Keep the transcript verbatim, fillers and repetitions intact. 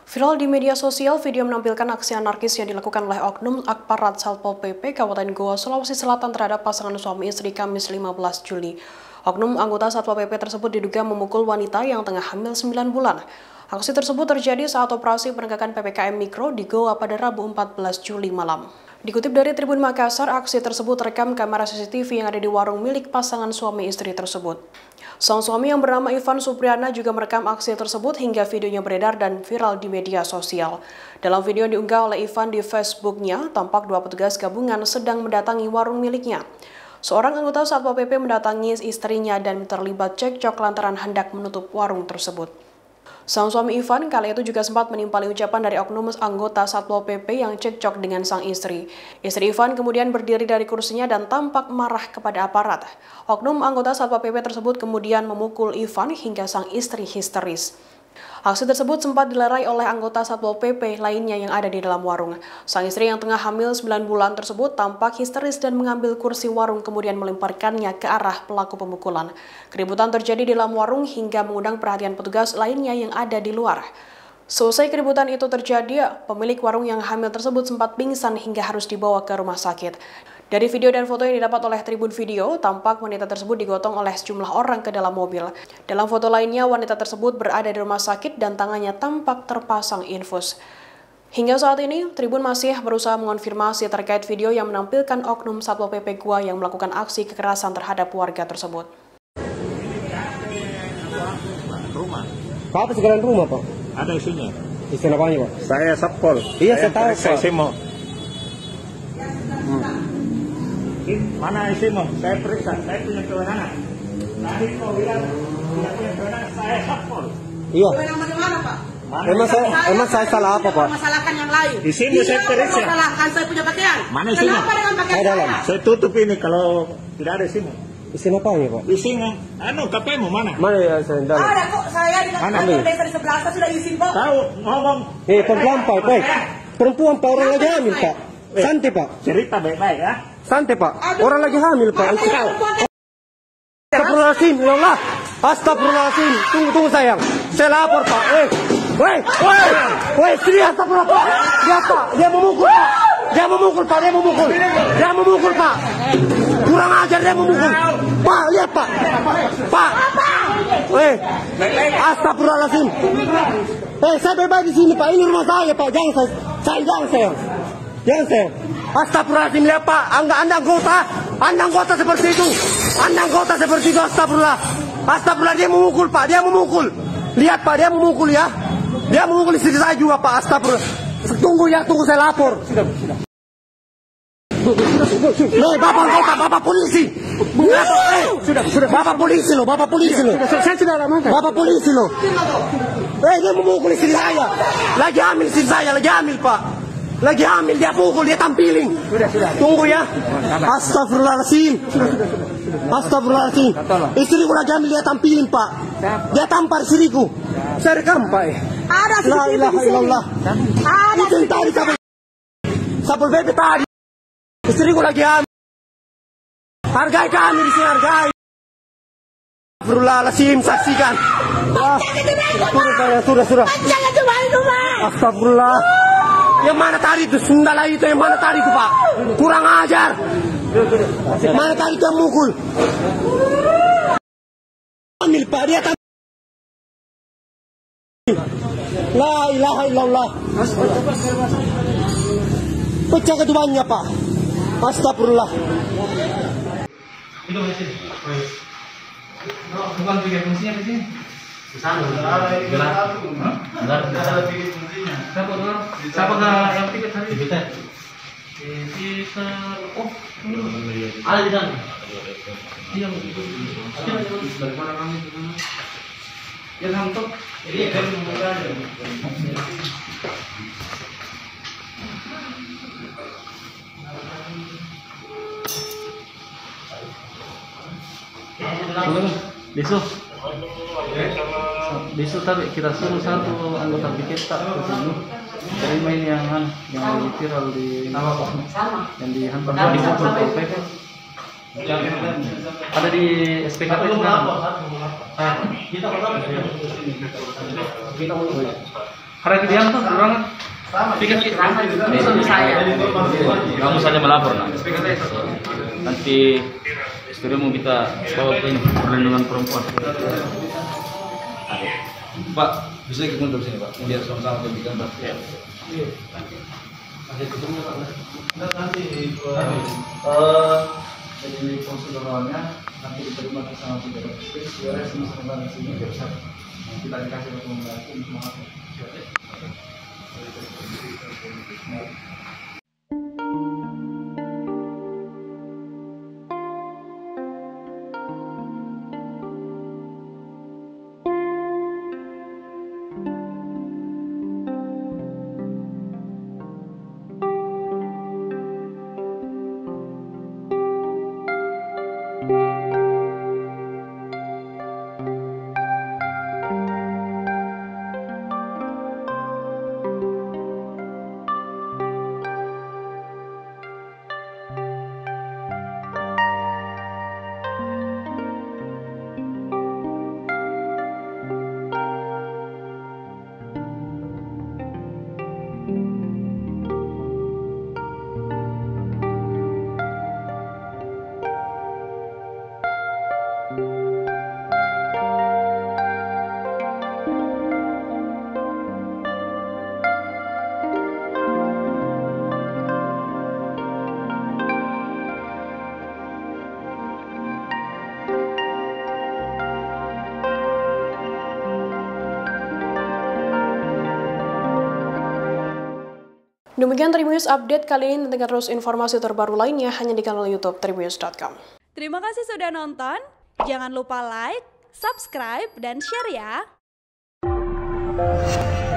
Viral di media sosial, video menampilkan aksi anarkis yang dilakukan oleh oknum aparat Satpol P P Kabupaten Goa, Sulawesi Selatan terhadap pasangan suami istri Kamis lima belas Juli. Oknum anggota Satpol P P tersebut diduga memukul wanita yang tengah hamil sembilan bulan. Aksi tersebut terjadi saat operasi penegakan P P K M Mikro di Goa pada Rabu empat belas Juli malam. Dikutip dari Tribun Makassar, aksi tersebut terekam kamera C C T V yang ada di warung milik pasangan suami istri tersebut. Sang suami yang bernama Ivan Supriyana juga merekam aksi tersebut hingga videonya beredar dan viral di media sosial. Dalam video yang diunggah oleh Ivan di Facebook-nya, tampak dua petugas gabungan sedang mendatangi warung miliknya. Seorang anggota Satpol P P mendatangi istrinya dan terlibat cekcok lantaran hendak menutup warung tersebut. Sang suami Ivan kali itu juga sempat menimpali ucapan dari oknum anggota Satpol P P yang cekcok dengan sang istri. Istri Ivan kemudian berdiri dari kursinya dan tampak marah kepada aparat. Oknum anggota Satpol P P tersebut kemudian memukul Ivan hingga sang istri histeris. Aksi tersebut sempat dilerai oleh anggota Satpol P P lainnya yang ada di dalam warung. Sang istri yang tengah hamil sembilan bulan tersebut tampak histeris dan mengambil kursi warung kemudian melemparkannya ke arah pelaku pemukulan. Keributan terjadi di dalam warung hingga mengundang perhatian petugas lainnya yang ada di luar. Selesai keributan itu terjadi, pemilik warung yang hamil tersebut sempat pingsan hingga harus dibawa ke rumah sakit. Dari video dan foto yang didapat oleh Tribun Video, tampak wanita tersebut digotong oleh sejumlah orang ke dalam mobil. Dalam foto lainnya, wanita tersebut berada di rumah sakit dan tangannya tampak terpasang infus. Hingga saat ini, Tribun masih berusaha mengonfirmasi terkait video yang menampilkan oknum Satpol P P Goa yang melakukan aksi kekerasan terhadap warga tersebut. Rumah. Pak, apa segala rumah, Pak? Ada isinya. Isinya apanya, Pak? Saya Satpol. Iya, saya tahu, Saya Pak. Simo. Hmm. Mana Simo? Saya periksa. Saya punya kewenangan. Tadi kau bilang tidak punya kewenangan. Saya Satpol. Iya. Kewenangan bagaimana, Pak? Mana Emang saya, Saya emang saya salah apa, Pak? Masalahkan yang lain. Di sini Dia saya periksa. masalahkan saya punya pakaian. Mana isinya? Kenapa dengan pakaian Saya dalam. saya? Saya tutup ini kalau tidak ada Simo. Isinya apanya, Pak? Isinya. Anu, K P-mu mana? Mana ya saya dalam? Ada kok, saya di Mana? kantor desa di sebelah saya sudah izin kok. Tahu ngomong. Eh, pelan-pelan, Pak. Eh, perempuan, Pak. Orang lagi hamil, Pak. Santai, Pak. Cerita baik-baik ya. Santai, Pak. Orang lagi hamil, Pak. Mana yang perempuan? Astagfirullahaladzim, ya Allah. Astagfirullahaladzim. Tunggu, tunggu, sayang. Saya lapor, Pak. Eh, weh, weh, weh, sini astagfirullah, Pak. Dia, Pak. Dia memukul, Pak. Dia memukul, Pak. Dia memukul. Dia memukul, Pak. Kurang ajar dia memukul. Pak, lihat, Pak. Pak. Weh, astagfirullahaladzim. Eh, saya bebas di sini, Pak. Ini rumah saya, Pak. Jangan saya, saya jangan sayang. Jangan sayang. Astagfirullahaladzim, lihat, Pak. Anda, anda anggota. Anda anggota seperti itu. Anda anggota seperti itu, astagfirullah. Astagfirullah, dia memukul, Pak. Dia memukul. Lihat, Pak, dia memukul ya. Dia memukul istri saya juga, Pak. Astagfirullah. Tunggu ya, tunggu saya lapor. Sudah, sudah. Loh, Bapak anggota, Bapak polisi. Eh, sudah, sudah. Bapak polisi loh, Bapak polisi loh. Saya sudah amankan. Bapak polisi loh. Eh, dia memukul istri saya. Lagi hamil istri saya, lagi hamil, Pak. Lagi hamil, dia pukul, dia tampilin. Sudah, sudah. Tunggu ya. Astagfirullahaladzim. Astagfirullahaladzim. Istriku lagi hamil, dia tampilin, Pak. Dia tampar istriku. Saya rekam, Pak. Ada La ilaha illallah. Ada Itu yang tadi Satpol Satpol P P tadi. Istriku lagi hamil. Hargai kami di sini, hargai. Astagfirullahaladzim, saksikan. Ah, sudah, sudah, sudah. Jangan coba itu, Pak. Astagfirullah. Yang mana tadi itu? Sendala itu yang mana tadi itu, Pak? Kurang ajar. Mana tadi itu yang mukul? Ambil, Pak, dia tak. La ilaha illallah. Pecah ketubannya, Pak. Astagfirullah. Itu di sini. Bukan tiga fungsinya di sini. Di sana. Gelar. Gelar. Ada tiga fungsinya. Siapa gelar? Siapa gelar yang tiga tadi? Kita. Kita. Oh. Ada di sana. Iya. Dari mana kami ke sana? Yang hantuk. Jadi kan membuka. Besok, besok tadi kita suruh satu anggota piket tak ke sini. Dari main yang yang lagi viral di yang dihantam di pukul P P. Ada di S P K P sekarang. Kita Hari dia tuh orang pikir itu saya. Kamu saja melapor nah. Nanti istrimu kita bawa ke ini perlindungan perempuan. Pak, bisa ikut mundur sini Pak, biar sama-sama berbicara Pak. Ya. Nanti eh jadi proseduralnya nanti diterima sama tiga dokter, suara semua sama di sini biasa. Kita dikasih rekomendasi untuk mengatur. Demikian Tribunnews Update kali ini, nantikan terus informasi terbaru lainnya hanya di kanal YouTube tribunnews dot com. Terima kasih sudah nonton, jangan lupa like, subscribe, dan share ya!